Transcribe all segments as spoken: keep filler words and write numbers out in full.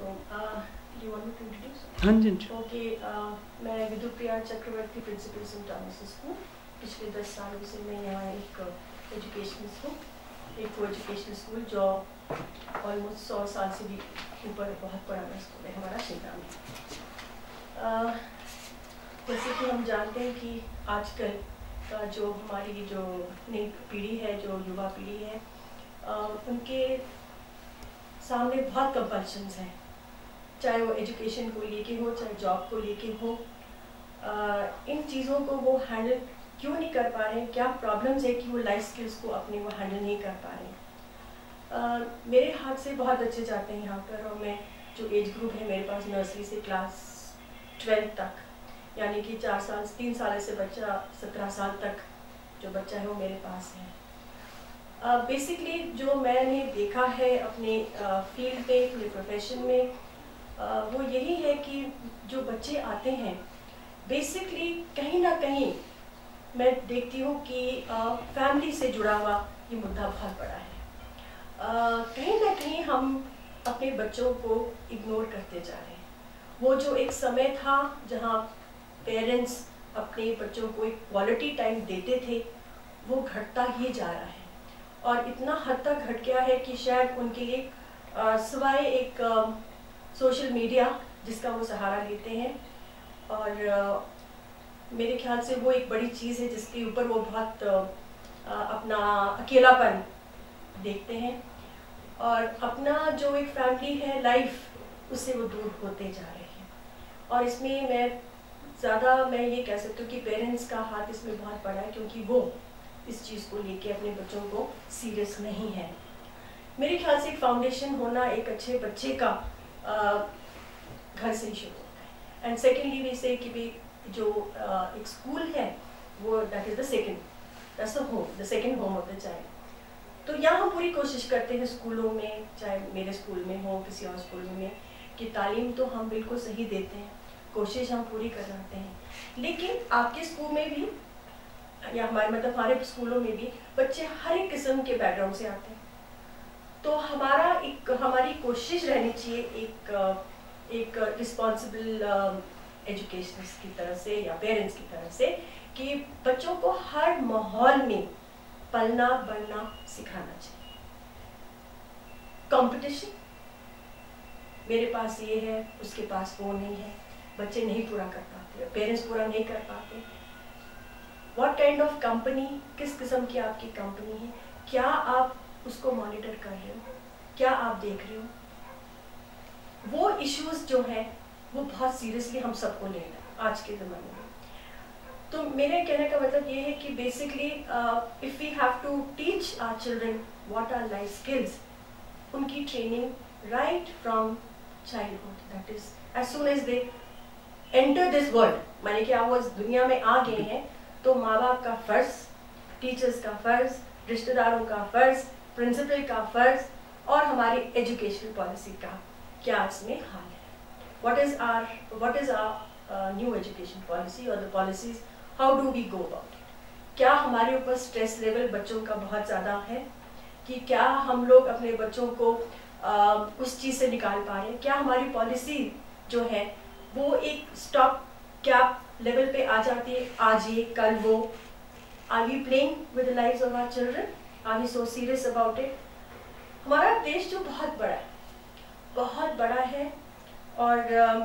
So, uh, you want me to introduce? हाँ जी जी। Okay, uh, मैं Vidupriya Chakraborty principal saint Thomas school, पिछले दस सालों से मैं यहाँ एक एजुकेशनल स्कूल एक को एजुकेशनल स्कूल जो ऑलमोस्ट सौ साल से भी ऊपर बहुत पुराना स्कूल है हमारा शिमला में। uh, जैसे कि हम जानते हैं कि आजकल का जो हमारी जो नई पीढ़ी है, जो युवा पीढ़ी है, uh, उनके सामने बहुत कंपल्शंस हैं, चाहे वो एजुकेशन को लेके हो, चाहे जॉब को लेके हो। आ, इन चीज़ों को वो हैंडल क्यों नहीं कर पा रहे हैं, क्या प्रॉब्लम्स है कि वो लाइफ स्किल्स को अपने वो हैंडल नहीं कर पा रहे हैं। मेरे हाथ से बहुत बच्चे जाते हैं यहाँ पर, और मैं जो एज ग्रुप है मेरे पास नर्सरी से क्लास ट्वेल्थ तक, यानी कि चार साल तीन साल से बच्चा सत्रह साल तक जो बच्चा है वो मेरे पास है। बेसिकली uh, जो मैंने देखा है अपने फील्ड uh, में, अपने प्रोफेशन में, uh, वो यही है कि जो बच्चे आते हैं बेसिकली कहीं ना कहीं मैं देखती हूँ कि फैमिली uh, से जुड़ा हुआ ये मुद्दा बहुत बड़ा है। uh, कहीं ना कहीं हम अपने बच्चों को इग्नोर करते जा रहे हैं। वो जो एक समय था जहाँ पेरेंट्स अपने बच्चों को एक क्वालिटी टाइम देते थे, वो घटता ही जा रहा है, और इतना हद तक घट गया है कि शायद उनके लिए आ, सिवाय एक आ, सोशल मीडिया जिसका वो सहारा लेते हैं, और आ, मेरे ख्याल से वो एक बड़ी चीज़ है जिसके ऊपर वो बहुत आ, अपना अकेलापन देखते हैं, और अपना जो एक फैमिली है लाइफ उससे वो दूर होते जा रहे हैं। और इसमें मैं ज़्यादा मैं ये कह सकती हूँ कि पेरेंट्स का हाथ इसमें बहुत बड़ा है, क्योंकि वो इस चीज़ को लेके अपने बच्चों को सीरियस नहीं है। मेरे ख्याल से एक फाउंडेशन होना एक अच्छे बच्चे का आ, घर से ही शुरू होता है। एंड सेकेंडली वी से कि भी जो आ, एक स्कूल है वो that is the second that's the home, the second home of the child. तो यहाँ हम पूरी कोशिश करते हैं स्कूलों में, चाहे मेरे स्कूल में हो, किसी और स्कूल में, कि तालीम तो हम बिल्कुल सही देते हैं, कोशिश हम पूरी कराते हैं, लेकिन आपके स्कूल में भी या हमारे मतलब हमारे स्कूलों में भी बच्चे हर एक किस्म के बैकग्राउंड से आते हैं। तो हमारा एक हमारी कोशिश रहनी चाहिए एक एक रिस्पॉन्सिबल एजुकेशनिस्ट की तरफ से या पेरेंट्स की तरफ से, कि बच्चों को हर माहौल में पलना बढ़ना सिखाना चाहिए। कंपटीशन, मेरे पास ये है उसके पास वो नहीं है, बच्चे नहीं पूरा कर पाते, पेरेंट्स पूरा नहीं कर पाते। What kind of company, किस किस्म की आपकी कंपनी है, क्या आप उसको मॉनिटर कर रहे हो, क्या आप देख रहे हो? वो इश्यूज जो हैं वो बहुत सीरियसली हम सबको लेना है आज के ज़माने में। तो मेरे कहने का मतलब ये है कि basically if we have to teach our children what are life skills, उनकी training right from childhood, that is as soon as they enter this world, माने कि आप वो इस दुनिया में आ गए हैं, तो माँ बाप का फ़र्ज़, टीचर्स का फ़र्ज़, रिश्तेदारों का फ़र्ज़, प्रिंसिपल का फ़र्ज़, और हमारी एजुकेशनल पॉलिसी का क्या इसमें हाल है। What is our what is our new education policy और the policies, how do we go about it? क्या हमारे ऊपर स्ट्रेस लेवल बच्चों का बहुत ज़्यादा है कि क्या हम लोग अपने बच्चों को uh, उस चीज़ से निकाल पा रहे हैं? क्या हमारी पॉलिसी जो है वो एक स्टॉप कैप लेवल पे आ जाती है, आज ये कल वो? Are we playing with the lives of our children? Are we so serious about it? हमारा देश जो बहुत बड़ा है, बहुत बड़ा है, और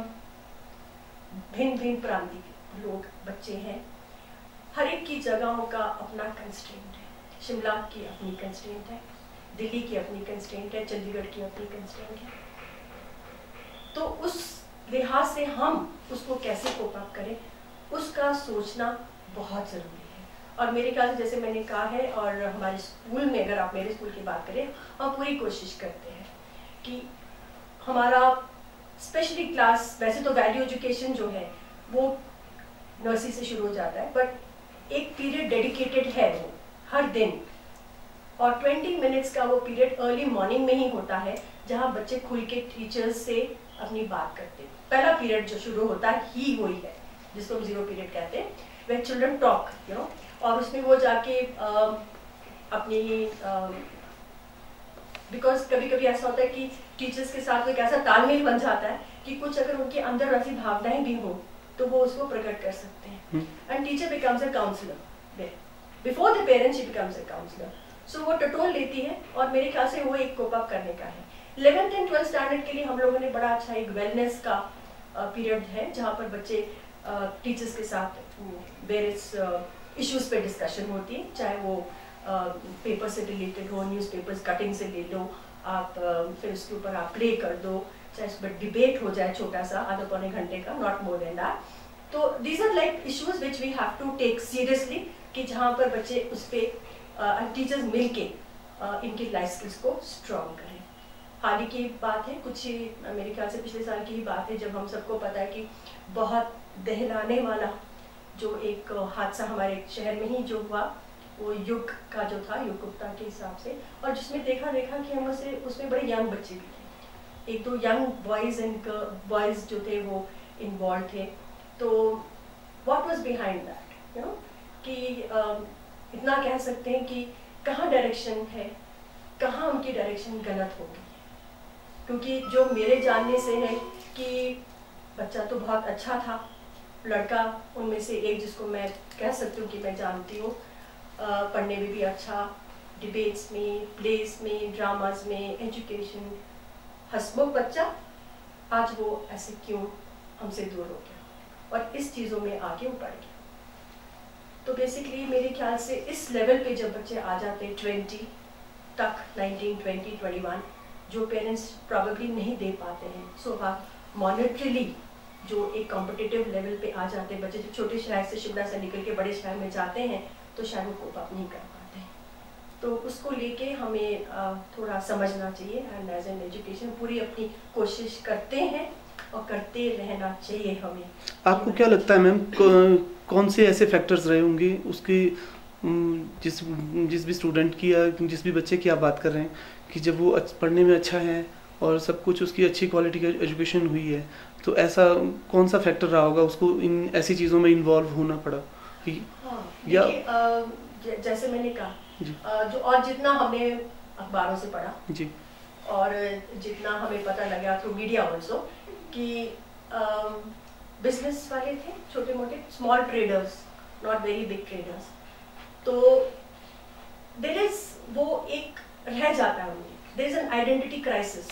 भिन्न भिन्न प्रांत के लोग बच्चे हैं, हर एक की जगहों का अपना कंस्ट्रेंट है। शिमला की अपनी कंस्ट्रेंट है, दिल्ली की अपनी कंस्ट्रेंट है, चंडीगढ़ की अपनी कंस्ट्रेंट है। तो उस लिहाज से हम उसको कैसे कोप अप करें, उसका सोचना बहुत ज़रूरी है। और मेरे ख्याल से जैसे मैंने कहा है, और हमारे स्कूल में अगर आप मेरे स्कूल की बात करें, हम पूरी कोशिश करते हैं कि हमारा स्पेशली क्लास, वैसे तो वैल्यू एजुकेशन जो है वो नर्सरी से शुरू हो जाता है, बट एक पीरियड डेडिकेटेड है वो हर दिन, और बीस मिनट्स का वो पीरियड अर्ली मॉर्निंग में ही होता है, जहाँ बच्चे खुल के टीचर्स से अपनी बात करते हैं। पहला पीरियड जो शुरू होता है ही वही है जिसको हम जीरो पीरियड कहते हैं, वे चिल्ड्रन टॉक, यू नो, और उसमें वो जाके आ, अपनी बिकॉज कभी कभी ऐसा होता है कि टीचर्स के साथ एक ऐसा तालमेल बन जाता है कि कुछ अगर उनके अंदर ऐसी भावनाएं भी हों तो वो उसको प्रकट कर सकते हैं। And teacher becomes a counsellor, before the parent she becomes a counsellor. So वो टटोल लेती है और मेरे ख्याल से वो एक कोप अप करने का है। इलेवेंथ एंड ट्वेल्थ स्टैंडर्ड के लिए हम लोगों ने बड़ा अच्छा एक वेलनेस का पीरियड uh, है जहाँ पर बच्चे टीचर्स uh, के साथ वेरियस इश्यूज पे डिस्कशन होती है, चाहे वो पेपर uh, से रिलेटेड हो, न्यूज़पेपर्स कटिंग से ले लो आप, uh, फिर उसके ऊपर आप प्ले कर दो, चाहे उस पर डिबेट हो जाए छोटा सा आधा पौने घंटे का, नॉट मोर देन दैट। तो these are like issues which we have to take seriously कि जहाँ पर बच्चे उस पर टीचर्स uh, मिल के uh, इनकी लाइफ स्किल्स को स्ट्रॉन्ग करें। हाल ही की बात है, कुछ ही मेरे ख्याल से पिछले साल की ही बात है, जब हम सबको पता है कि बहुत दहलाने वाला जो एक हादसा हमारे शहर में ही जो हुआ, वो युग का जो था, युग गुप्ता के हिसाब से, और जिसमें देखा देखा कि हम उसे उसमें बड़े यंग बच्चे भी थे, एक दो यंग बॉयज़ एंड बॉयज़ जो थे वो इन्वॉल्व थे। तो what was behind that, you know, कि uh, इतना कह सकते हैं कि कहाँ डायरेक्शन है, कहाँ उनकी डायरेक्शन गलत हो गई। क्योंकि जो मेरे जानने से है कि बच्चा तो बहुत अच्छा था, लड़का उनमें से एक जिसको मैं कह सकती हूँ कि मैं जानती हूँ, पढ़ने में भी अच्छा, डिबेट्स में, प्लेस में, ड्रामाज में, एजुकेशन, हंसमुख बच्चा, आज वो ऐसे क्यों हमसे दूर हो गया और इस चीज़ों में आगे बढ़ गया। तो बेसिकली मेरे ख्याल से इस लेवल पे जब बच्चे आ जाते हैं ट्वेंटी तक, नाइनटीन, ट्वेंटी, ट्वेंटी वन, जो पेरेंट्स प्रॉबेबली नहीं दे पाते हैं, सो हाँ मॉनेटरीली जो एक कॉम्पिटिटिव लेवल पे आ जाते हैं बच्चे, जो छोटे शहर से, शिमला से निकल के बड़े शहर में जाते हैं तो शायद वो कोप अप नहीं कर पाते हैं। तो उसको लेके हमें थोड़ा समझना चाहिए एंड एज एन एजुकेशन पूरी अपनी कोशिश करते हैं और करते रहना चाहिए हमें। आपको क्या लगता है मैम, कौन से ऐसे फैक्टर्स रहे होंगे उसकी, जिस जिस भी स्टूडेंट की या जिस भी बच्चे की आप बात कर रहे हैं कि जब वो पढ़ने में अच्छा है और सब कुछ उसकी अच्छी क्वालिटी की एजुकेशन हुई है, तो ऐसा कौन सा फैक्टर रहा होगा उसको इन ऐसी चीज़ों में इन्वॉल्व होना पड़ा? हाँ, या आ, जैसे मैंने कहा, जो और जितना हमने अखबारों से पढ़ा जी, और जितना हमें पता लगा थ्रू मीडिया ऑल्सो कि बिजनेस वाले थे, छोटे मोटे small traders, not very big traders, तो देयर इज वो एक रह जाता है उनकी, there is an identity crisis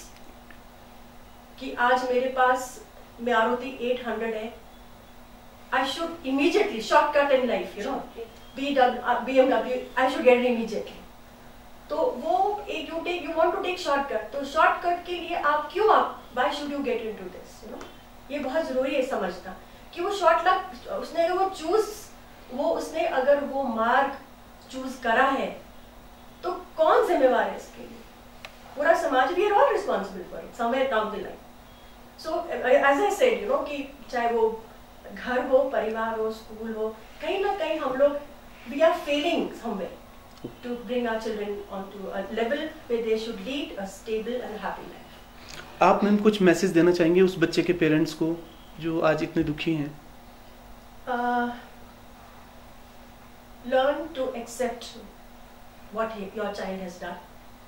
कि आज मेरे पास मारुति एट हंड्रेड है, I should immediately shortcut in life, you know, B M W, I should get it immediately. तो वो एक you take, you want to take shortcut, तो shortcut के लिए आप क्यों आप, why should you get into this, you know? ये बहुत जरूरी है समझना कि वो shortcut उसने अगर वो choose, वो उसने अगर वो मार्ग choose करा है, तो कौन जिम्मेवार है इसके लिए? पूरा समाज, we are all responsible for it somewhere down the line. So as I said, you know, कि चाहे वो घर हो, परिवार हो, स्कूल हो, कहीं ना कहीं हम लोग we are failing somewhere to bring our children onto a level where they should lead a stable and happy life. आप मैम कुछ मैसेज देना चाहेंगे उस बच्चे के पेरेंट्स को जो आज इतने दुखी हैं? uh, learn to accept what he, your child has done.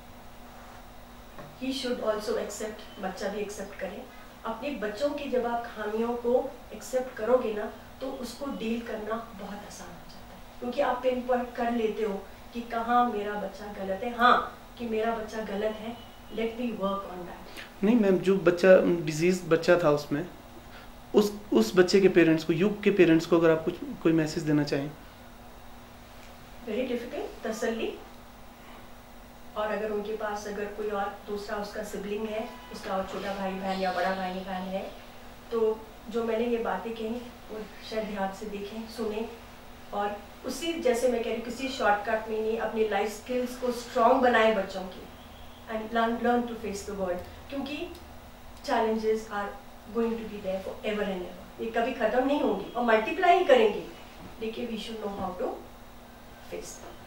He should also accept, बच्चा भी accept करे अपने बच्चों की। जब आप खामियों को एक्सेप्ट करोगे ना तो उसको डील करना बहुत आसान हो जाता है, क्योंकि आप पिन पॉइंट कर लेते हो कि कहाँ मेरा बच्चा गलत है, हाँ कि मेरा बच्चा गलत है, let me work on that. नहीं मैम, जो बच्चा डिजीज बच्चा था उसमें, उस उस बच्चे के पेरेंट्स को, युग के पेरेंट्स को अगर आप कुछ कोई मैसेज देना चाहें? वेरी डिफिकल्ट, तसल्ली, और अगर उनके पास अगर कोई और दूसरा उसका सिबलिंग है, उसका और छोटा भाई बहन या बड़ा भाई बहन है, तो जो मैंने ये बातें कही वो शायद ध्यान से देखें, सुने, और उसी जैसे मैं कह रही हूँ किसी शॉर्टकट में नहीं, अपनी लाइफ स्किल्स को स्ट्रॉन्ग बनाए बच्चों की, and learn learn to face the world, क्योंकि challenges are going to be there for ever and ever, ये कभी ख़त्म नहीं होंगी और मल्टीप्लाई ही करेंगे, लेकिन we should know how to face them.